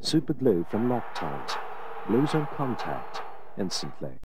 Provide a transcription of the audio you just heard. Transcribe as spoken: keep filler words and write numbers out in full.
Super glue from Loctite. Glues on contact instantly.